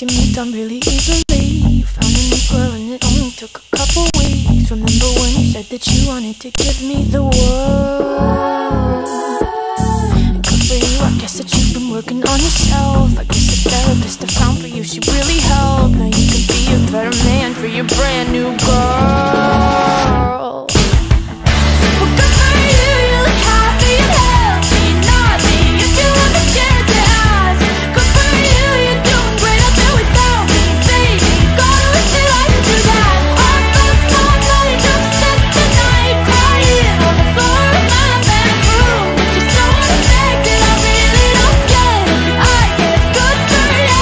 you moved on really easily. You found a new girl and it only took a couple weeks. Remember when you said that you wanted to give me the world? Good for you, I guess that you've been working on yourself. I guess the therapist I found for you should really help. Now you can be a better man for your brand new girl. Well, good for you, you look happy and healthy. You're not me if you ever scared to ask. Good for you, you're doing great out there without me, baby. Gotta wish that I could do that. Our first time night, just spent the night crying on the floor of my bedroom. But you're so unaffected, I really don't get it. I guess good for you.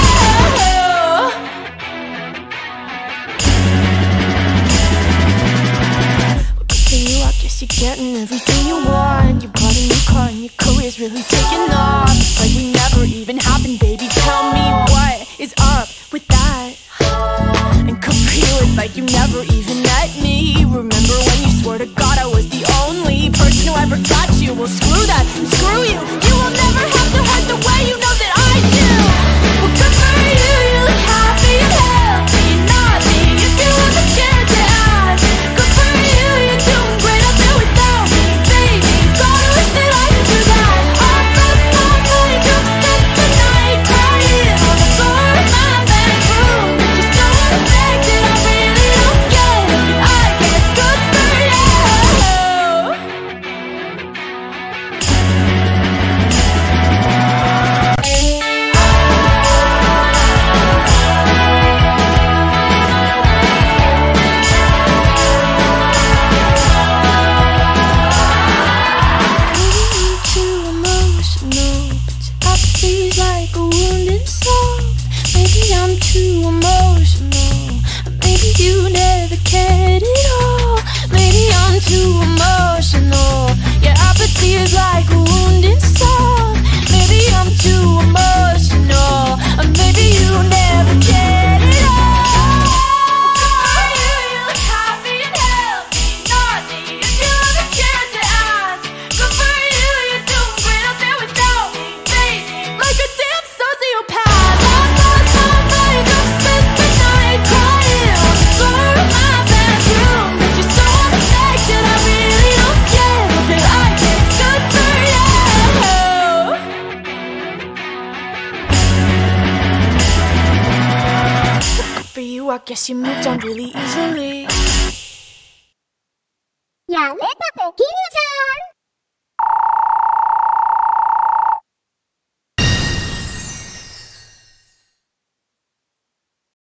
I guess you're getting everything you want. You bought a new car and your career's really taking off. It's like we never even happened, baby. Tell me what is up with that? And good for you, it's like you never even met me. Remember when you swore to God I was the only person who ever got you? Well, screw that, and screw you. You will never have to hurt the way you know that I do. Well, good for you, you look happy and healthy. You're not me if you ever scared to ask. Good for you, you're doing great out there without me, baby. Gotta wish that I could do that. Our first time night, just spent the night crying on the floor of my bedroom. You're so unaffected, I really don't get it. I guess good for you. Too emotional, but your apathy's like a wounded soul. Maybe I'm too emotional, or maybe you never cared at all. Maybe I'm too emotional. Your apathy is like a wounded soul. Maybe I'm too emotional, or maybe you never cared at all. You look happy and healthy, not me if you ever cared to ask. Good for you, you're doing great out there without me, baby. Like a damn sociopath. I lost my mind, just spent the night crying on the floor of my bedroom. But you're so unaffected, I really don't care. But I guess good for you. Good for you, I guess you moved on really easily. やれたてきりちゃん